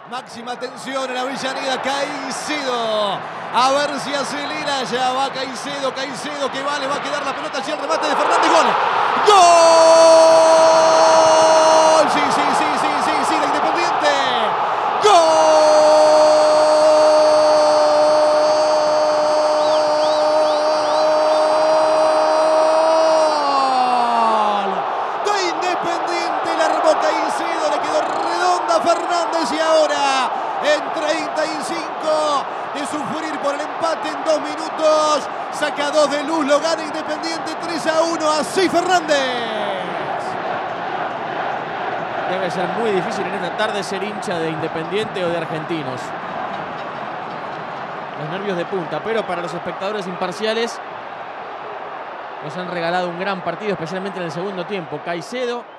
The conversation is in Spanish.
Máxima tensión en Avellaneda. Caicedo. A ver si acelera. Ya va Caicedo. Caicedo que vale. Va a quedar la pelota hacia el remate de Fernández. Gol. ¡Gol! Sí, sí, sí, sí, sí, sí, de Independiente. ¡Gol! De Independiente. La armó Caicedo. Le quedó redonda a Fernández y ahora en 35 de sufrir por el empate en 2 minutos. Saca 2 de luz, lo gana Independiente 3-1. Así Fernández. Debe ser muy difícil en esta tarde ser hincha de Independiente o de Argentinos. Los nervios de punta, pero para los espectadores imparciales nos han regalado un gran partido, especialmente en el segundo tiempo. Caicedo